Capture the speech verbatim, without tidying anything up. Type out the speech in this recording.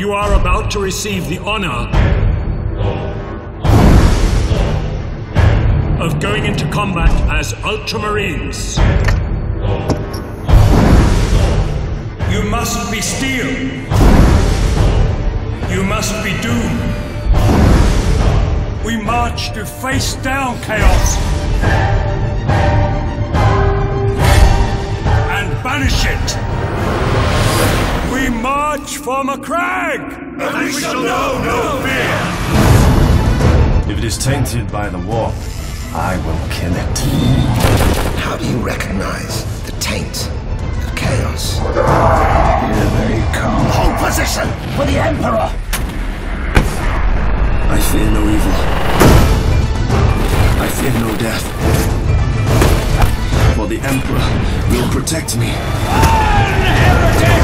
You are about to receive the honor of going into combat as Ultramarines. You must be steel. You must be doomed. We march to face down chaos and banish it. We march for McCragg, and we shall know no fear. If it is tainted by the war, I will kill it. How do you recognize the taint of chaos? Here they come. Hold position for the Emperor! I fear no evil. I fear no death. For the Emperor will protect me. One heretic!